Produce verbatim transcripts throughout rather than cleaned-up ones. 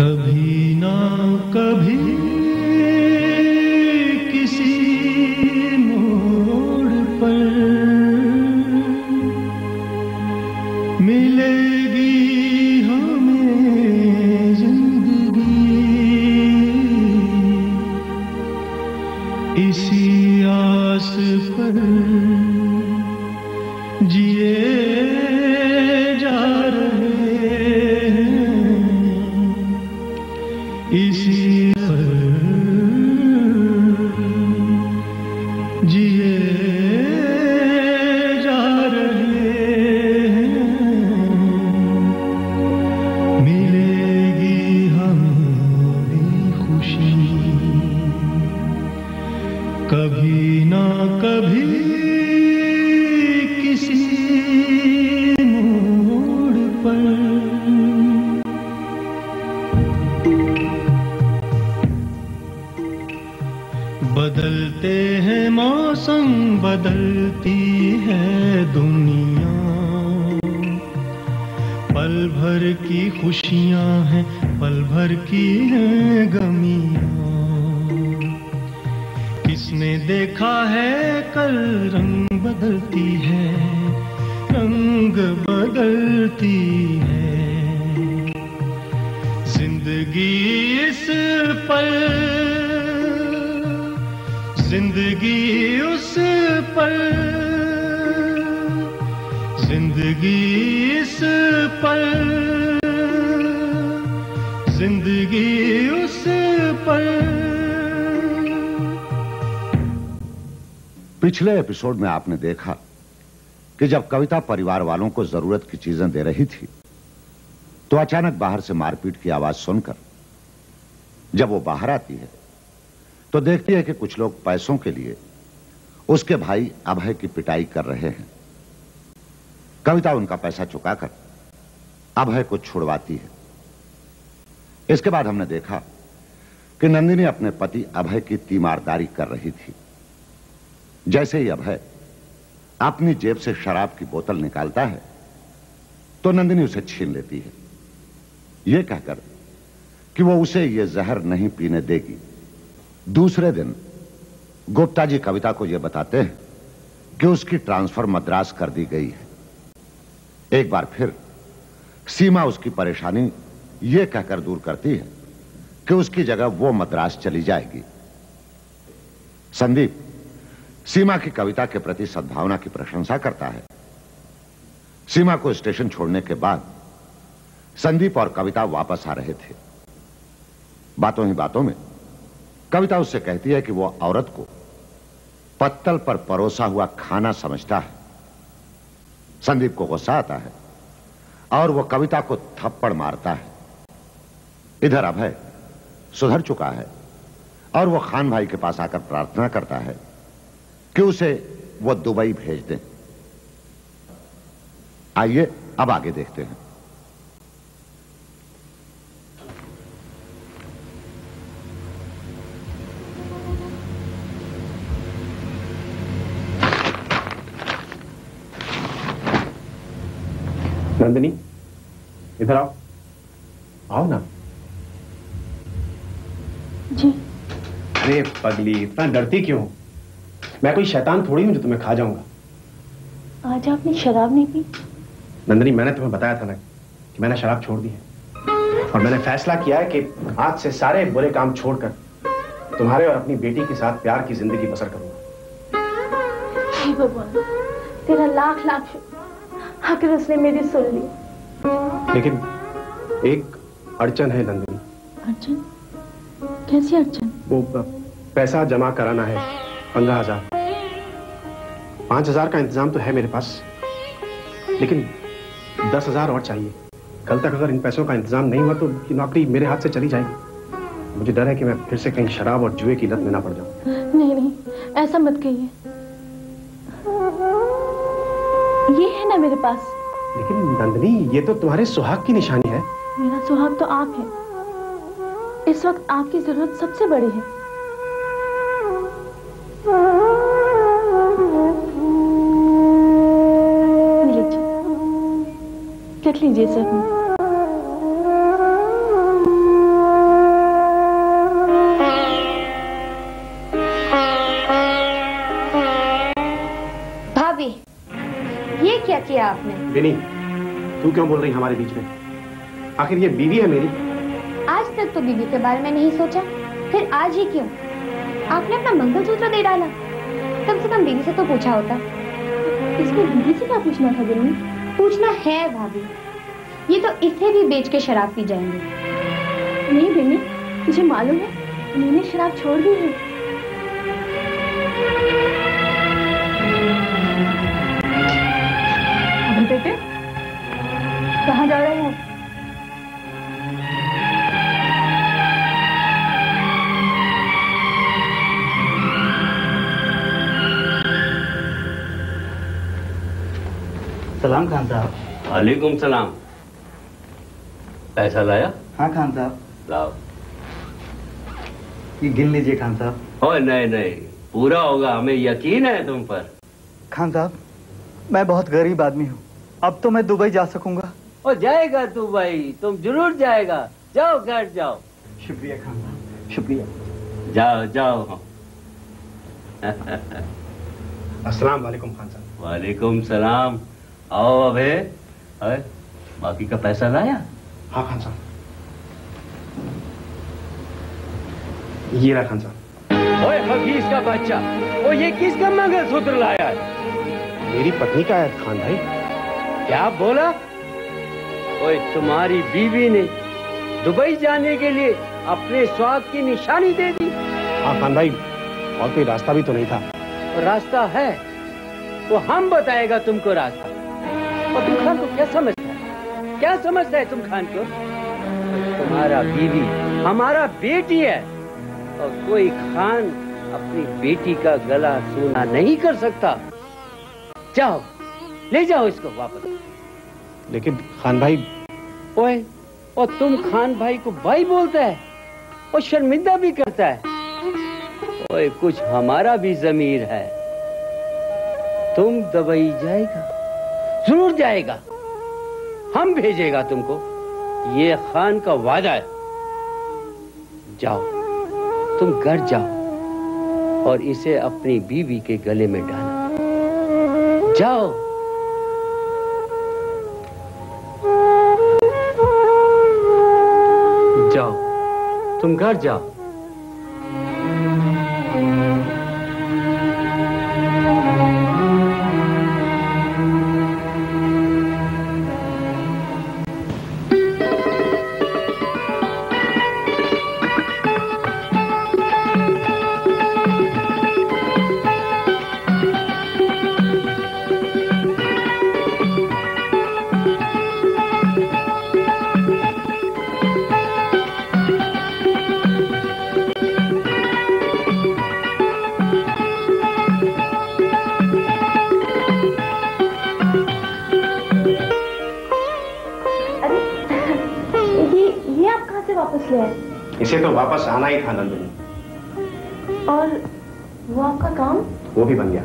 कभी ना कभी किसी मोड़ पर मिलेगी हमें जिंदगी, इसी आस पर जिए जा रहे हैं, इसी पर जिए जा रहे हैं, मिलेगी हमें भी खुशी कभी ना कभी किसी मोड़ पर। बदलते हैं मौसम, बदलती है दुनिया, पल भर की खुशियां हैं, पल भर की हैं गमियां। किसने देखा है कल रंग बदलती है, रंग बदलती है। जिंदगी इस पल, जिंदगी उस पल, जिंदगी इस पल, जिंदगी उस पल। पिछले एपिसोड में आपने देखा कि जब कविता परिवार वालों को जरूरत की चीजें दे रही थी तो अचानक बाहर से मारपीट की आवाज सुनकर जब वो बाहर आती है तो देखती है कि कुछ लोग पैसों के लिए उसके भाई अभय की पिटाई कर रहे हैं। कविता उनका पैसा चुकाकर अभय को छुड़वाती है। इसके बाद हमने देखा कि नंदिनी अपने पति अभय की तीमारदारी कर रही थी। जैसे ही अभय अपनी जेब से शराब की बोतल निकालता है तो नंदिनी उसे छीन लेती है, यह कहकर कि वो उसे यह जहर नहीं पीने देगी। दूसरे दिन गुप्ता जी कविता को यह बताते हैं कि उसकी ट्रांसफर मद्रास कर दी गई है। एक बार फिर सीमा उसकी परेशानी यह कहकर दूर करती है कि उसकी जगह वो मद्रास चली जाएगी। संदीप सीमा की कविता के प्रति सद्भावना की प्रशंसा करता है। सीमा को स्टेशन छोड़ने के बाद संदीप और कविता वापस आ रहे थे। बातों ही बातों में कविता उससे कहती है कि वो औरत को पत्तल पर परोसा हुआ खाना समझता है। संदीप को गुस्सा आता है और वो कविता को थप्पड़ मारता है। इधर अभय सुधर चुका है और वो खान भाई के पास आकर प्रार्थना करता है कि उसे वो दुबई भेज दें। आइए अब आगे देखते हैं। नंदिनी इधर आओ, आओ ना। जी। अरे पगली, इतना डरती क्यों? मैं कोई शैतान थोड़ी हूं जो तुम्हें खा जाऊंगा। आज आपने शराब नहीं पी? नंदिनी मैंने तुम्हें बताया था ना कि मैंने शराब छोड़ दी है और मैंने फैसला किया है कि आज से सारे बुरे काम छोड़कर तुम्हारे और अपनी बेटी के साथ प्यार की जिंदगी बसर करूंगा। हे भगवान, तेरा लाख लाख शुक्र, आखिर उसने मेरी सुन ली। लेकिन एक अड़चन है नंदिनी। अड़चन? कैसी अड़चन? वो पैसा जमा कराना है, पंद्रह हजार। पांच हजार का इंतजाम तो है मेरे पास, लेकिन दस हजार और चाहिए। कल तक अगर इन पैसों का इंतजाम नहीं हुआ तो ये नौकरी मेरे हाथ से चली जाएगी। मुझे डर है कि मैं फिर से कहीं शराब और जुए की लत में ना पड़ जाऊं। नहीं नहीं, ऐसा मत कहिए। ये है ना मेरे पास। लेकिन नंदिनी, ये तो तुम्हारे सुहाग की निशानी है। मेरा सुहाग तो आप है। इस वक्त आपकी जरूरत सबसे बड़ी है। लीजिए, लिख लीजिए सर। क्या किया आपने? बिनी, तू क्यों बोल रही हमारे बीच में? आखिर ये बीवी है मेरी। आज तक तो बीवी के बारे में नहीं सोचा, फिर आज ही क्यों? आपने अपना मंगलसूत्र दे डाला। कम से कम बीवी से तो पूछा होता। इसको बीवी से क्या पूछना था बिन्नी? पूछना है भाभी, ये तो इसे भी बेच के शराब पी जाएंगे। नहीं बिन्नी, तुझे मालूम है मैंने शराब छोड़ दी है। अभी बेटे कहाँ जा रहे हो? सलाम खान साहब। वालेकुम सलाम। पैसा लाया? हाँ खान साहब। लाओ। ये गिन लीजिए खान साहब। ओए नहीं नहीं, पूरा होगा, हमें यकीन है तुम पर। खान साहब, मैं बहुत गरीब आदमी हूँ, अब तो मैं दुबई जा सकूंगा। ओ जाएगा दुबई, तुम जरूर जाएगा। जाओ घर जाओ। शुक्रिया खान साहब, शुक्रिया। जाओ जाओ। अस्सलाम वालेकुम खान साहब। वालेकुम सलाम। आओ अबे। अरे बाकी का पैसा लाया? हाँ खान साहब, ये रहा खान साहब। ओए हफीज का बच्चा, ओ ये किसका मंगलसूत्र लाया है? मेरी पत्नी का है खान भाई। क्या बोला? ओए तुम्हारी बीवी ने दुबई जाने के लिए अपने स्वाद की निशानी दे दी। हाँ खान भाई, और कोई रास्ता भी तो नहीं था। रास्ता है, वो हम बताएगा तुमको रास्ता। और तुम खान को क्या समझता है? क्या समझता है तुम खान को? तुम्हारा बीवी हमारा बेटी है, और कोई खान अपनी बेटी का गला सूना नहीं कर सकता। जाओ ले जाओ इसको वापस। लेकिन खान भाई। ओए, और तुम खान भाई को भाई बोलता है और शर्मिंदा भी करता है। ओए कुछ हमारा भी ज़मीर है। तुम दुबई जाएगा, जरूर जाएगा, हम भेजेगा तुमको, ये खान का वादा है। जाओ तुम घर जाओ और इसे अपनी बीवी के गले में डालो। जाओ। जाओ तुम घर जाओ। इसे तो वापस आना ही था नंदिनी। और वो आपका काम? वो भी बन गया।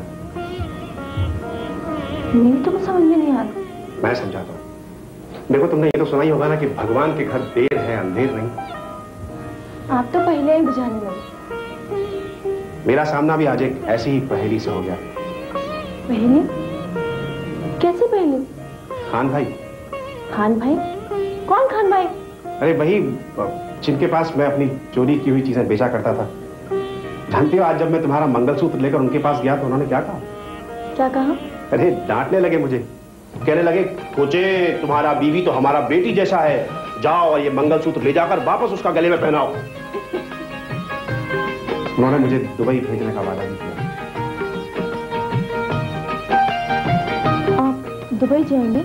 मेरी तो समझ में नहीं आ रहा। मैं समझाता हूँ। देखो, तुमने ये तो सुना ही होगा ना कि भगवान के घर देर है अंधेर नहीं। आप तो पहले ही बुझाने लगे। मेरा सामना भी आज एक ऐसी ही पहेली से हो गया। पहेली? कैसी पहेली? खान भाई। खान भाई? कौन खान भाई? अरे वही जिनके पास मैं अपनी चोरी की हुई चीजें बेचा करता था। जानते हो, आज जब मैं तुम्हारा मंगलसूत्र लेकर उनके पास गया तो उन्होंने क्या कहा? क्या कहा? अरे डांटने लगे मुझे। कहने लगे, कोचे तुम्हारा बीवी तो हमारा बेटी जैसा है, जाओ और ये मंगलसूत्र ले जाकर वापस उसका गले में पहनाओ। उन्होंने मुझे दुबई भेजने का वादा भी किया। आप दुबई जाएंगे?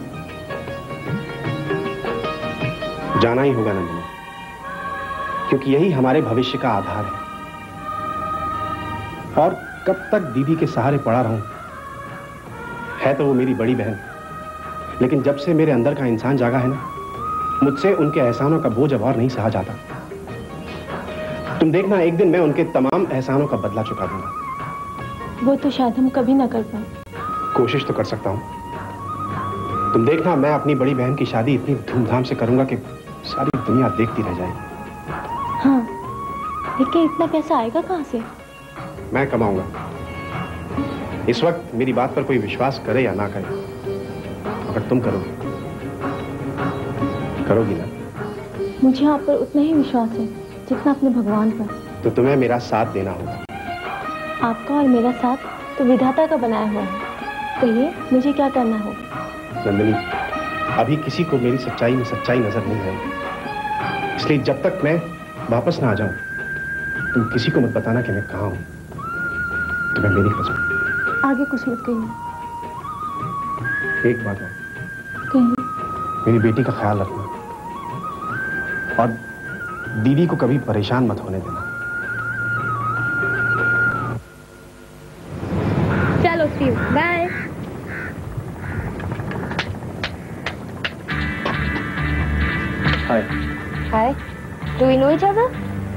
जाना ही होगा नंदिनी, क्योंकि यही हमारे भविष्य का आधार है। और कब तक बीवी के सहारे पड़ा रहूं? है तो वो मेरी बड़ी बहन, लेकिन जब से मेरे अंदर का इंसान जागा है ना, मुझसे उनके एहसानों का बोझ अब और नहीं सहा जाता। तुम देखना, एक दिन मैं उनके तमाम एहसानों का बदला चुका दूंगा। वो तो शायद हम कभी ना कर पाए। कोशिश तो कर सकता हूं। तुम देखना, मैं अपनी बड़ी बहन की शादी इतनी धूमधाम से करूंगा कि सारी दुनिया देखती रह जाएगी। हाँ, लेकिन इतना पैसा आएगा कहां से? मैं कमाऊंगा। इस वक्त मेरी बात पर कोई विश्वास करे या ना करे, मगर तुम करोगी, करोगी ना? मुझे आप पर उतना ही विश्वास है जितना अपने भगवान पर। तो तुम्हें मेरा साथ देना होगा। आपका और मेरा साथ तो विधाता का बनाया हुआ है। कहिए मुझे क्या करना होगा? नंदिनी, अभी किसी को मेरी सच्चाई में सच्चाई नजर नहीं आई, इसलिए जब तक मैं वापस ना आ जाऊं तुम किसी को मत बताना कि मैं कहां हूं। तुम्हें मेरी कसम। आगे कुछ मत कहिए। एक बात और, कहिए। मेरी बेटी का ख्याल रखना और दीदी को कभी परेशान मत होने देना। चलो Steve, bye. Hi. Hi, do we know each other?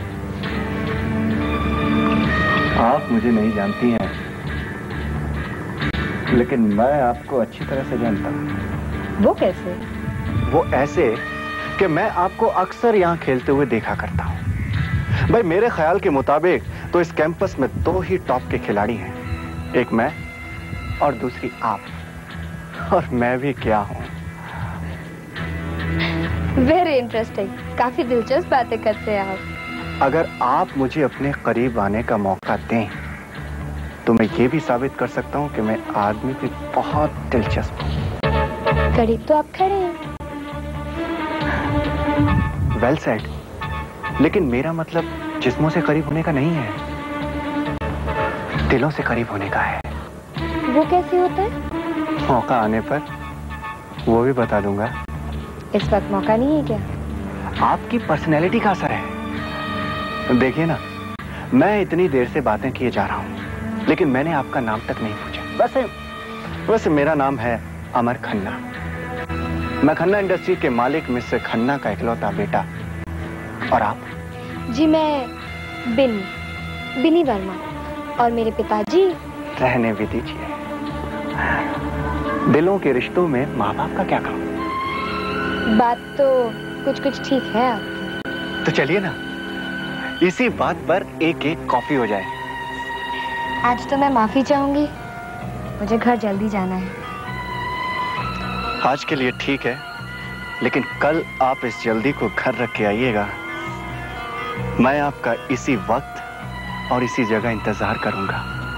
आप मुझे नहीं जानती हैं, लेकिन मैं आपको अच्छी तरह से जानता हूँ। वो कैसे? वो ऐसे कि मैं आपको अक्सर यहाँ खेलते हुए देखा करता हूँ। भाई मेरे ख्याल के मुताबिक तो इस कैंपस में दो ही टॉप के खिलाड़ी हैं, एक मैं और दूसरी आप। और मैं भी क्या हूँ। वेरी इंटरेस्टिंग, काफी दिलचस्प बातें करते हैं आप। अगर आप मुझे अपने करीब आने का मौका दें तो मैं ये भी साबित कर सकता हूँ कि मैं आदमी भी बहुत दिलचस्प हूँ। करीब तो आप खड़े हैं। वेल सेड, लेकिन मेरा मतलब जिस्मों से करीब होने का नहीं है, दिलों से करीब होने का है। वो कैसे होता है? मौका आने पर वो भी बता दूंगा। इस वक्त मौका नहीं है क्या? आपकी पर्सनैलिटी का असर है। देखिए ना, मैं इतनी देर से बातें किए जा रहा हूँ, लेकिन मैंने आपका नाम तक नहीं पूछा। वैसे वैसे मेरा नाम है अमर खन्ना। मैं खन्ना इंडस्ट्री के मालिक मिस्टर खन्ना का इकलौता बेटा। और आप? जी मैं बिन बिनी वर्मा। और मेरे पिताजी? रहने भी दीजिए। दिलों के रिश्तों में माँ बाप का क्या काम? बात तो कुछ कुछ ठीक है आपकी। तो चलिए ना, इसी बात पर एक एक कॉफी हो जाए। आज तो मैं माफी चाहूंगी, मुझे घर जल्दी जाना है। आज के लिए ठीक है, लेकिन कल आप इस जल्दी को घर रख के आइएगा। मैं आपका इसी वक्त और इसी जगह इंतजार करूंगा।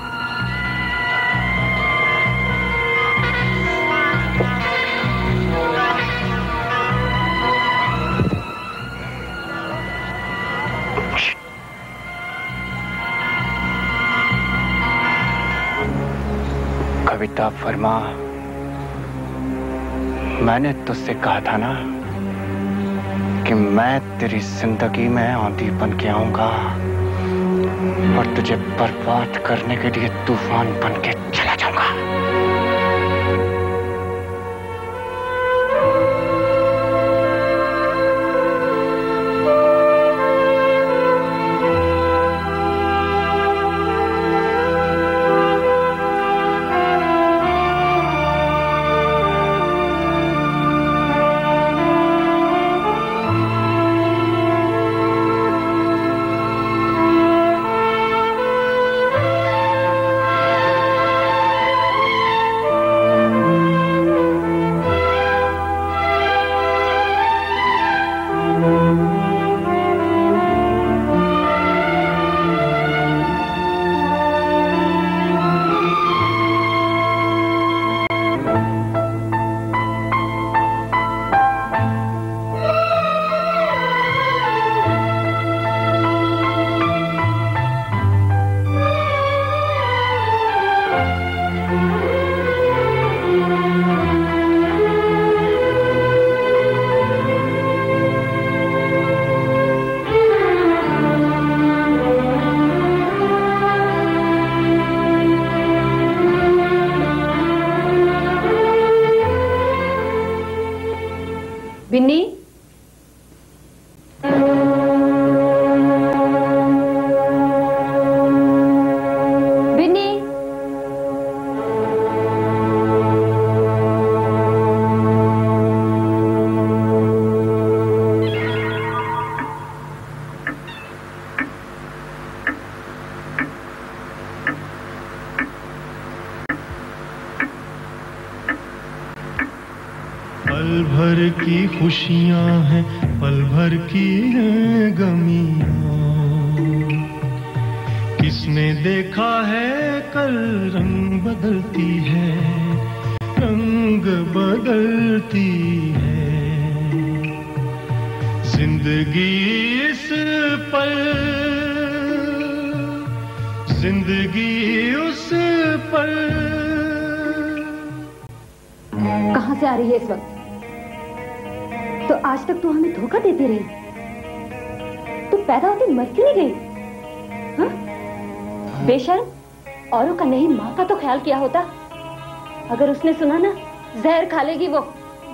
कविता वर्मा, मैंने तुझसे कहा था ना कि मैं तेरी जिंदगी में आंधी बन के आऊंगा और तुझे बर्बाद करने के लिए तूफान बन के चला जाऊंगा। बिन्नी, बिन्नी, पल भर की खुशियां हैं, पल भर की हैं गमियां। किसने देखा है कल रंग बदलती है, रंग बदलती है। जिंदगी इस पल, जिंदगी उस पल। कहां से आ रही है इस वक्त? तो आज तक तू हमें धोखा देती रही। तू पैदा होते मर क्यों नहीं गई? हाँ? बेशर्म, औरों का नहीं माँ का तो ख्याल किया होता। अगर उसने सुना ना, जहर खा लेगी वो।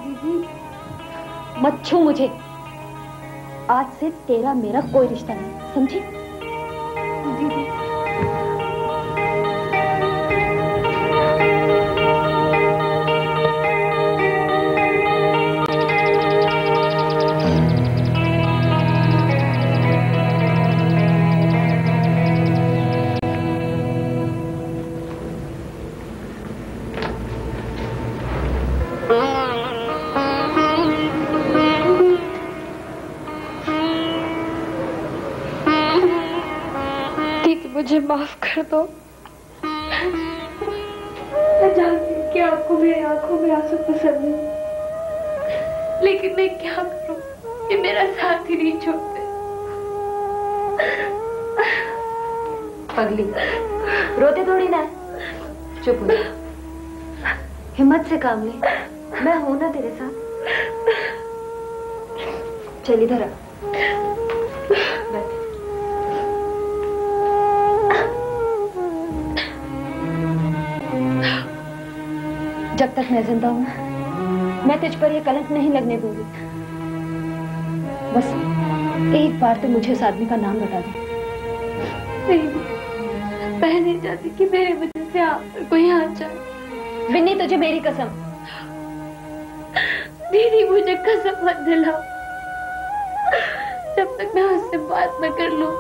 मत छू मुझे। आज से तेरा मेरा कोई रिश्ता नहीं, समझी? मुझे माफ कर दो। मैं जानती हूँ कि आपको मेरी आंखों में आंसू पसंद नहीं, लेकिन मैं क्या करूँ कि मेरा साथ ही नहीं छोड़ते। पगली, रोते थोड़ी ना, चुप हो। हिम्मत से काम ले, मैं हूं ना तेरे साथ। चल इधर आ। जब तक मैं जिंदा हूं, मैं तुझ पर यह कलंक नहीं लगने दूंगी। बस एक बार तो मुझे उस आदमी का नाम बता दे। नहीं, मैं नहीं चाहती कि मेरे वजह से आप पर कोई हाथ जाए। विन्नी, तुझे मेरी कसम। दीदी, मुझे कसम मत दिलाओ। जब तक मैं उससे बात न कर लूं,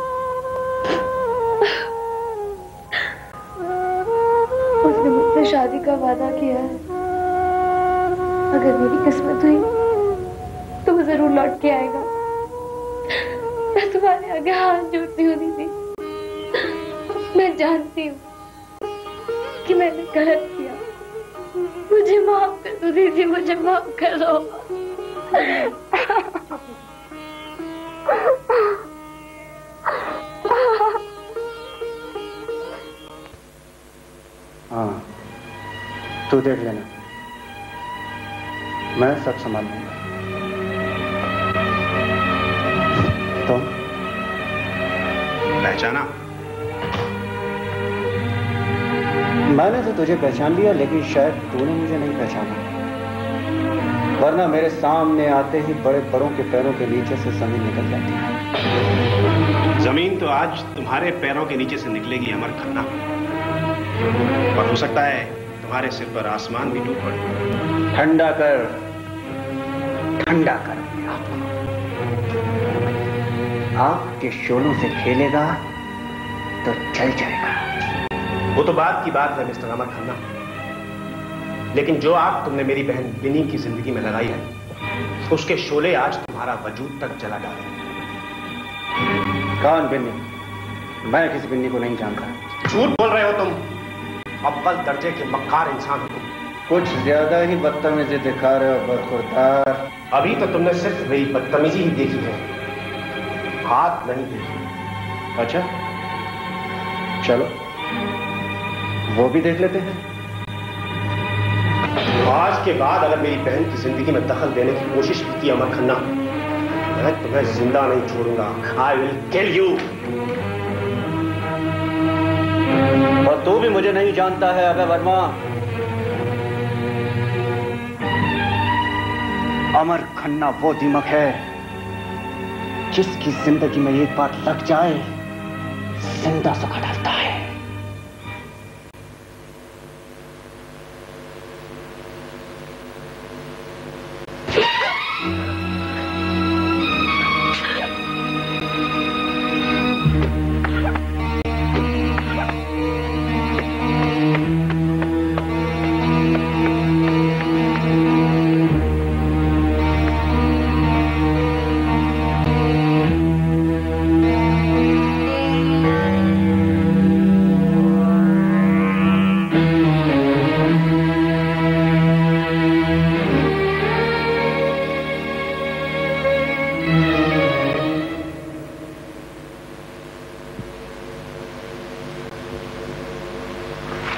उसने मुझसे शादी का वादा किया है। अगर मेरी किस्मत हुई तो वो जरूर लौट के आएगा। मैं तुम्हारे आगे हाथ जोड़ती हूँ दीदी। मैं जानती हूँ कि मैंने गलत किया। मुझे माफ कर दो दीदी, मुझे माफ कर दो। हाँ, तू देख लेना, मैं सब संभाल लूंगा। तो पहचाना? मैंने तो तुझे पहचान लिया, लेकिन शायद तूने मुझे नहीं पहचाना। वरना मेरे सामने आते ही बड़े बड़ों के पैरों के नीचे से जमीन निकल जाती है। जमीन तो आज तुम्हारे पैरों के नीचे से निकलेगी अमर खन्ना, और हो सकता है तुम्हारे सिर पर आसमान भी टूट पड़े। ठंडा कर, ठंडा कर आप। आपके शोलों से खेलेगा तो चल जाएगा। वो तो बात की बात है मिस्टर अमर खन्ना, लेकिन जो आग तुमने मेरी बहन बिन्नी की जिंदगी में लगाई है, उसके शोले आज तुम्हारा वजूद तक जला डाले। कौन बिन्नी? मैं किसी बिन्नी को नहीं जानता। झूठ बोल रहे हो तुम। अव्वल दर्जे के मक्कार इंसान हो तुम। कुछ ज्यादा ही बदतमीजी दिखा रहे हो बदखुरदार। अभी तो तुमने सिर्फ मेरी बदतमीजी ही देखी है, हाथ नहीं देखी। अच्छा, चलो वो भी देख लेते हैं। आज के बाद अगर मेरी बहन की जिंदगी में दखल देने की कोशिश भी की अमर खन्ना, मैं तुम्हें जिंदा नहीं छोड़ूंगा। I will kill you. और तू भी मुझे नहीं जानता है अबे वर्मा। अमर खन्ना वो दीमक है जिसकी जिंदगी में एक बार लग जाए, जिंदा सुखा डालता है।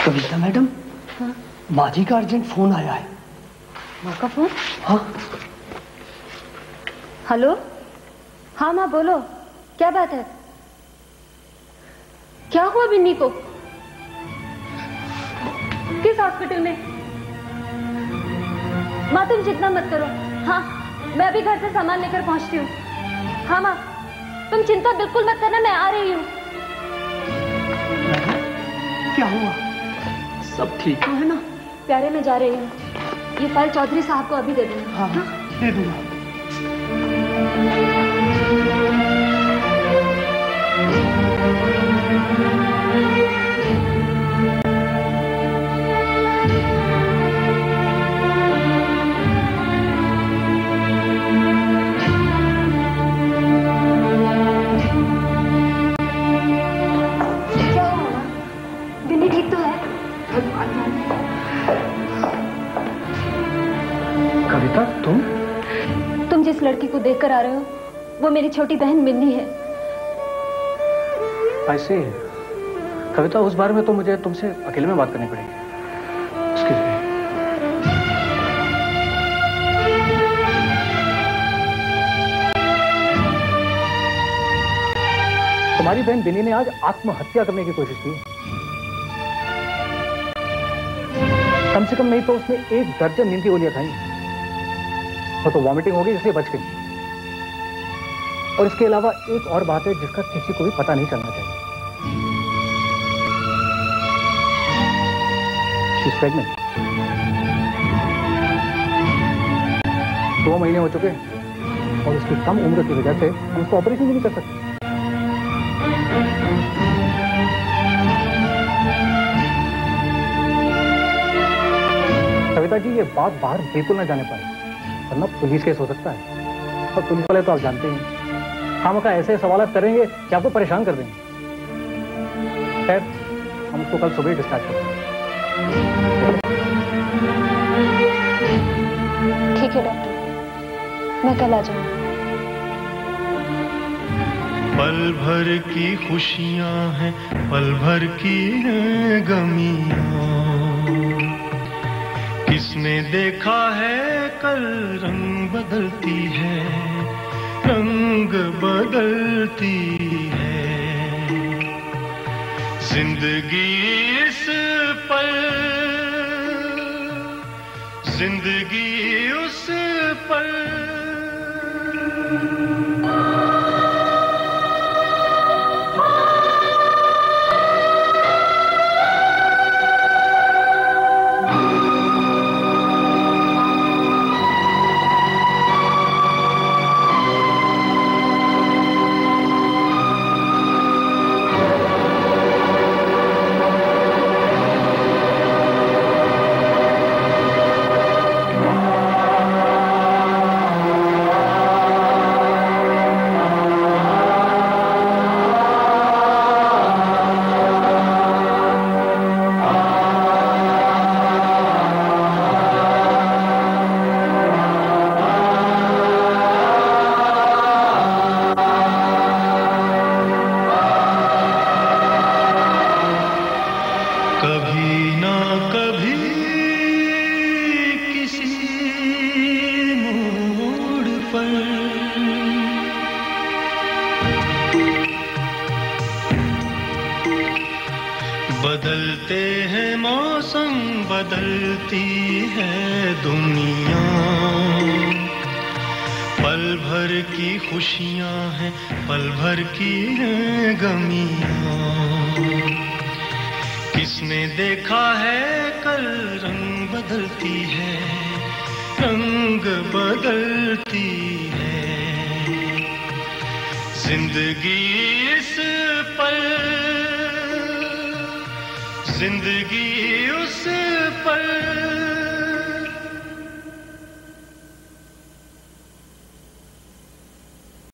कविता मैडम, हाँ? माँ जी का अर्जेंट फोन आया है। माँ का फोन? हाँ। हेलो? हाँ माँ बोलो, क्या बात है? क्या हुआ बिन्नी को? किस हॉस्पिटल में? माँ तुम चिंता मत करो। हाँ, मैं अभी घर से सामान लेकर पहुंचती हूँ। हाँ माँ, तुम चिंता बिल्कुल मत करना, मैं आ रही हूँ। क्या हुआ? सब ठीक है ना? प्यारे मैं जा रही हूँ। ये फाइल चौधरी साहब को अभी दे दूंगा। हाँ, हाँ? दे दूंगा। तुम तुम जिस लड़की को देखकर आ रहे हो वो मेरी छोटी बहन मिन्नी है। ऐसे कविता, उस बारे में तो मुझे तुमसे अकेले में बात करनी पड़ेगी। Excuse me. तुम्हारी बहन बिनी ने आज आत्महत्या करने की कोशिश की। कम से कम नहीं तो उसने एक दर्जन नींद की गोलियां खाई, और तो वॉमिटिंग होगी इसलिए बच गई। और इसके अलावा एक और बात है जिसका किसी को भी पता नहीं चलना चाहिए। She's pregnant. दो महीने हो चुके और उसकी कम उम्र की वजह से हम उसको ऑपरेशन भी नहीं कर सकते। कविता जी, ये बात बाहर बिल्कुल ना जाने पाए, वरना पुलिस केस हो सकता है। और पुलिस वाले तो आप जानते हैं, खामखा ऐसे सवाल करेंगे कि आपको परेशान कर देंगे। खैर, हम उसको कल सुबह डिस्चार्ज करते हैं। ठीक है डॉक्टर, मैं कल आ जाऊंगा। पल भर की खुशियां हैं, पल भर की हैं गमियां। किसने देखा है कल रंग बदलती है, रंग बदलती है। जिंदगी इस पल, जिंदगी उस पल। बदलते हैं मौसम, बदलती है दुनिया। पल भर की खुशियां हैं, पल भर की हैं गमियां। किसने देखा है कल रंग बदलती है, रंग बदलती है। जिंदगी इस पल, जिंदगी उस पल।